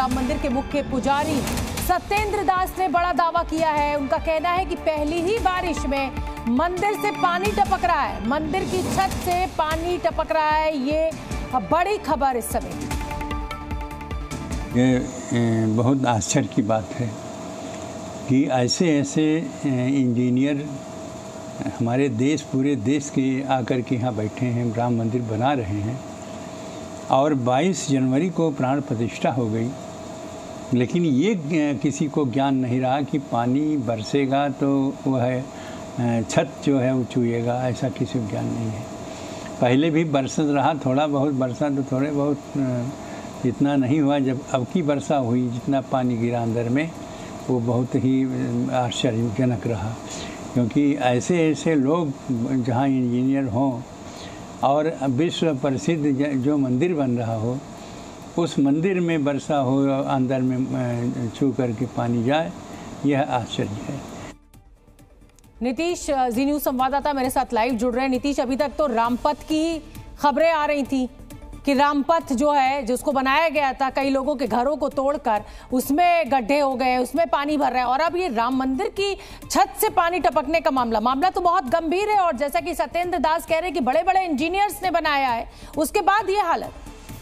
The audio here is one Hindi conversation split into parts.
राम मंदिर के मुख्य पुजारी सत्येंद्र दास ने बड़ा दावा किया है। उनका कहना है कि पहली ही बारिश में मंदिर से पानी टपक रहा है, मंदिर की छत से पानी टपक रहा है। ये बड़ी खबर इस समय। ये बहुत आश्चर्य की बात है कि ऐसे इंजीनियर हमारे देश, पूरे देश के आकर के यहाँ बैठे हैं, राम मंदिर बना रहे हैं और 22 जनवरी को प्राण प्रतिष्ठा हो गई, लेकिन ये किसी को ज्ञान नहीं रहा कि पानी बरसेगा तो वह छत जो है वो चूएगा, ऐसा किसी को ज्ञान नहीं है। पहले भी बरसत रहा, थोड़ा बहुत बरसा तो थोड़े बहुत इतना नहीं हुआ। जब अब की वर्षा हुई, जितना पानी गिरा अंदर में, वो बहुत ही आश्चर्यजनक रहा, क्योंकि ऐसे लोग जहाँ इंजीनियर हों और विश्व प्रसिद्ध जो मंदिर बन रहा हो, उस मंदिर में वर्षा हो, अंदर में छू करके पानी जाए, यह आश्चर्य है। नीतीश, जी न्यूज़ संवाददाता मेरे साथ लाइव जुड़ रहे हैं। नीतीश, अभी तक तो रामपथ की खबरें आ रही थी कि रामपथ जो है, जिसको बनाया गया था कई लोगों के घरों को तोड़कर, उसमें गड्ढे हो गए, उसमें पानी भर रहा है, और अब ये राम मंदिर की छत से पानी टपकने का मामला तो बहुत गंभीर है। और जैसा कि सत्येंद्र दास कह रहे हैं कि बड़े बड़े इंजीनियर्स ने बनाया है, उसके बाद ये हालत।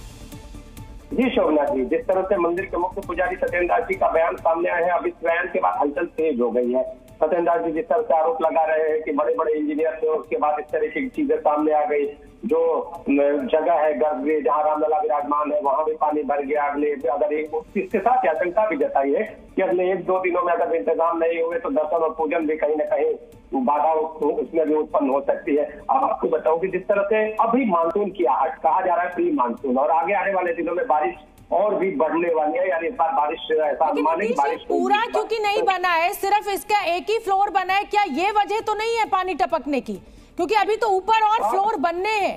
जी शोभना जी, जिस तरह से मंदिर के मुख्य पुजारी सत्येंद्र दास जी का बयान सामने आया है, अब इस बयान के बाद हलचल तेज हो गई है। सत्येंद्र दास जी जिस तरह से आरोप लगा रहे हैं कि बड़े बड़े इंजीनियर थे, उसके बाद इस तरह की चीजें सामने आ गई। जो जगह है गर्भगृह जहाँ रामलला विराजमान है, वहां भी पानी भर गया। अगले अगर इसके साथ आशंका भी जताई है कि अगले 1-2 दिनों में अगर इंतजाम नहीं हुए तो दर्शन और पूजन भी कहीं न कहीं बाधा उसमें भी उत्पन्न हो सकती है। अब आपको बताऊं कि जिस तरह से अभी मानसून की आहट, कहा जा रहा है प्री मानसून, और आगे आने वाले दिनों में बारिश और भी बढ़ने वाली है। यानी इस बार बारिश, ऐसा अनुमान है कि बारिश पूरा क्योंकि नहीं बना है, सिर्फ इसका एक ही फ्लोर बना है, क्या ये वजह तो नहीं है पानी टपकने की? क्योंकि अभी तो ऊपर और फ्लोर बनने हैं।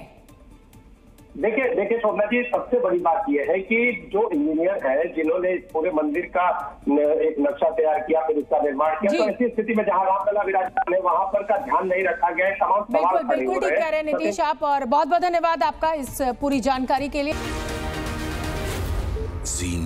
देखिए शोभना जी, सबसे बड़ी बात यह है कि जो इंजीनियर है, जिन्होंने पूरे मंदिर का एक नक्शा तैयार किया, फिर उसका निर्माण किया, तो ऐसी स्थिति में जहां रामलला विराजमान है वहां पर का ध्यान नहीं रखा गया है। तमाम सवाल बिल्कुल ठीक कह रहे हैं नीतीश आप, और बहुत बहुत धन्यवाद आपका इस पूरी जानकारी के लिए।